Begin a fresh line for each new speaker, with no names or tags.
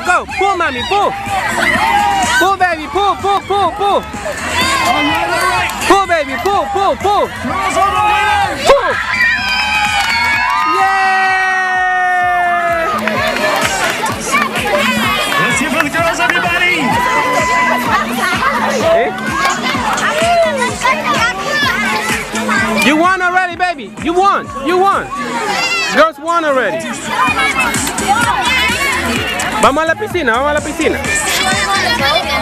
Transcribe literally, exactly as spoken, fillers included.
go. Pull, mommy, pull. Pull, baby, pull, pull, pull, pull. Pull, baby, pull, pull, pull. Pull. Yay!
Let's hear for the girls, everybody.
Hey. You won already, baby. You won. You won. Girls won already. Vamos a la piscina, vamos a la piscina.